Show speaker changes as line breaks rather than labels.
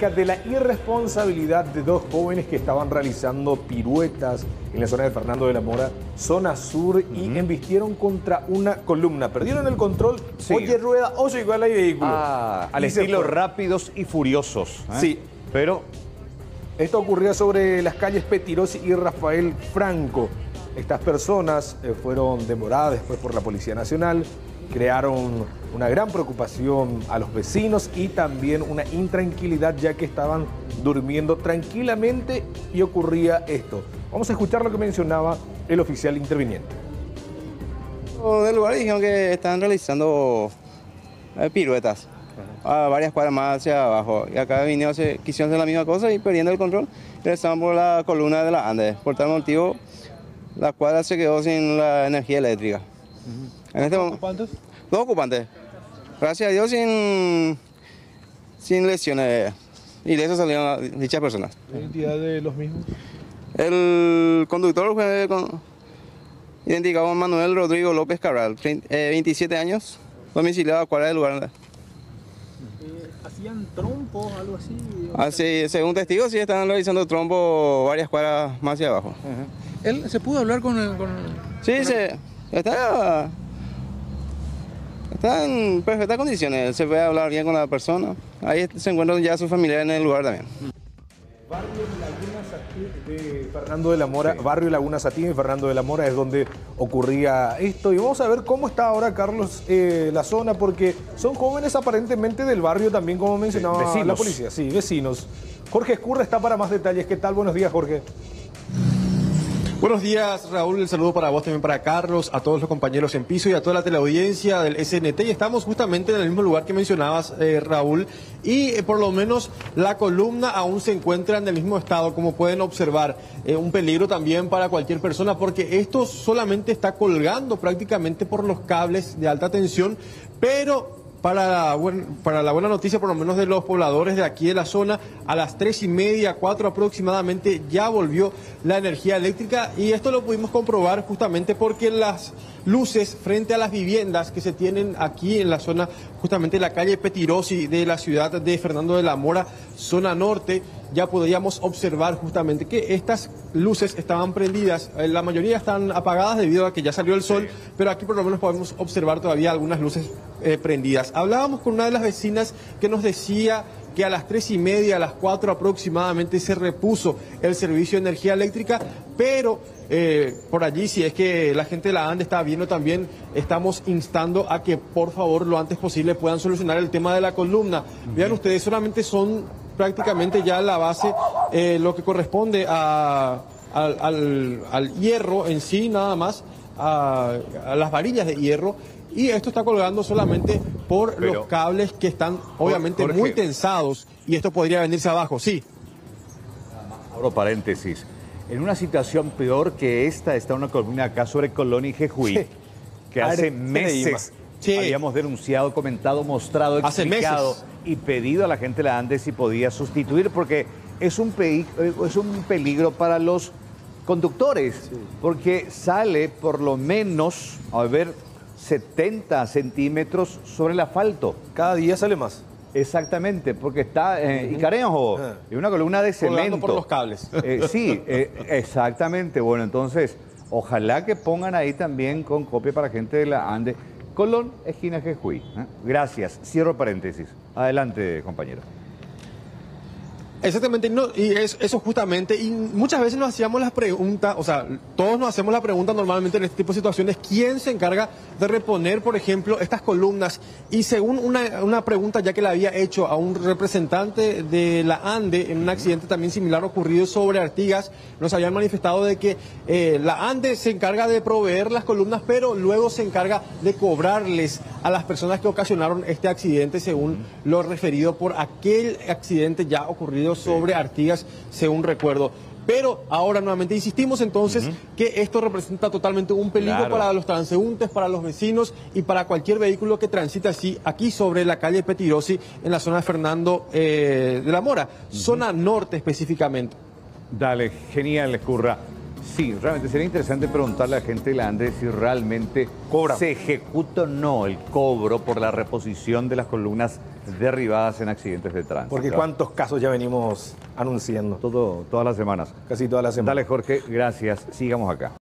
de la irresponsabilidad de dos jóvenes que estaban realizando piruetas en la zona de Fernando de la Mora, zona sur, y embistieron contra una columna. Perdieron el control,
Sí.
oye rueda, oye igual hay vehículo.
Al
Y se
estilo
fue.
Rápidos y Furiosos.
Sí.
Pero
Esto ocurría sobre las calles Petirosi y Rafael Franco. Estas personas fueron demoradas después por la Policía Nacional, crearon una gran preocupación a los vecinos y también una intranquilidad, ya que estaban durmiendo tranquilamente y ocurría esto. Vamos a escuchar lo que mencionaba el oficial interviniente.
Del lugar dijeron que están realizando piruetas a varias cuadras más hacia abajo. Y acá vinieron, quisieron hacer la misma cosa y perdiendo el control, regresaban por la columna de la Andes. Por tal motivo, la cuadra se quedó sin la energía eléctrica. En este momento,
¿Cuántos?
dos ocupantes. Gracias a Dios sin lesiones. Y de eso salieron dichas personas.
¿La identidad de los mismos?
El conductor fue identificado como Manuel Rodrigo López Cabral, 27 años, domiciliado a cuadra del lugar.
¿Hacían trompos, algo así?
Así, según testigos, sí están realizando trompo varias cuadras más hacia abajo.
¿Él se pudo hablar con el...?
Sí, está en perfectas condiciones, se puede hablar bien con la persona. Ahí se encuentran ya sus familiares en el lugar también.
Barrio Laguna Satín de Fernando de la Mora, Barrio Laguna Satín de Fernando de la Mora es donde ocurría esto. Y vamos a ver cómo está ahora, Carlos, la zona, porque son jóvenes aparentemente del barrio también, como mencionaba
vecinos.
la policía. Sí, vecinos. Jorge Escurra está para más detalles. ¿Qué tal? Buenos días, Jorge.
Buenos días, Raúl. El saludo para vos, también para Carlos, a todos los compañeros en piso y a toda la teleaudiencia del SNT. Y estamos justamente en el mismo lugar que mencionabas, Raúl, y por lo menos la columna aún se encuentra en el mismo estado, como pueden observar. Un peligro también para cualquier persona, porque esto solamente está colgando prácticamente por los cables de alta tensión, pero para la buena noticia, por lo menos de los pobladores de aquí de la zona, a las 3:30, 4 aproximadamente, ya volvió la energía eléctrica, y esto lo pudimos comprobar justamente porque las luces frente a las viviendas que se tienen aquí en la zona, justamente en la calle Petirosi de la ciudad de Fernando de la Mora, zona norte, ya podríamos observar justamente que estas luces estaban prendidas. La mayoría están apagadas debido a que ya salió el sol, pero aquí por lo menos podemos observar todavía algunas luces prendidas. Hablábamos con una de las vecinas que nos decía que a las 3:30, a las 4 aproximadamente se repuso el servicio de energía eléctrica, pero por allí, si es que la gente de la ANDE está viendo también, estamos instando a que por favor lo antes posible puedan solucionar el tema de la columna. Vean ustedes, solamente son prácticamente ya la base, lo que corresponde al hierro en sí, nada más, a las varillas de hierro. Y esto está colgando solamente por los cables que están obviamente
Jorge,
muy tensados, y esto podría venirse abajo, sí.
abro paréntesis. En una situación peor que esta está una columna acá sobre Colón y Jejuí,
Sí.
que hace meses
Sí.
habíamos denunciado, comentado, mostrado,
Hace
explicado
meses.
y pedido a la gente de la ANDE si podía sustituir, porque es un peligro para los conductores, porque sale por lo menos, a ver, 70 centímetros sobre el asfalto.
Cada día sale más.
Exactamente, porque está Icarejo, y una columna de
Colgando
cemento.
por los cables.
Sí, exactamente. Bueno, entonces, ojalá que pongan ahí también con copia para gente de la ANDE. Colón, esquina Jejuí. Gracias. Cierro paréntesis. Adelante, compañero.
Exactamente, no, y eso justamente, y muchas veces nos hacíamos las preguntas, o sea, todos nos hacemos la pregunta normalmente en este tipo de situaciones, ¿quién se encarga de reponer, por ejemplo, estas columnas? Y según una pregunta ya que le había hecho a un representante de la ANDE en un accidente también similar ocurrido sobre Artigas, nos habían manifestado de que la ANDE se encarga de proveer las columnas, pero luego se encarga de cobrarles a las personas que ocasionaron este accidente, según lo referido por aquel accidente ya ocurrido sobre Artigas, según recuerdo. Pero ahora nuevamente insistimos entonces que esto representa totalmente un peligro para los transeúntes, para los vecinos y para cualquier vehículo que transite así aquí sobre la calle Petirosi en la zona de Fernando de la Mora, zona norte específicamente.
Dale, genial, Escurra. Sí, realmente sería interesante preguntarle a la gente de la ANDE si realmente
Cobra.
se ejecuta o no el cobro por la reposición de las columnas derribadas en accidentes de tránsito.
Porque cuántos casos ya venimos anunciando.
Todas las semanas.
Casi todas las semanas.
Dale, Jorge, gracias. Sigamos acá.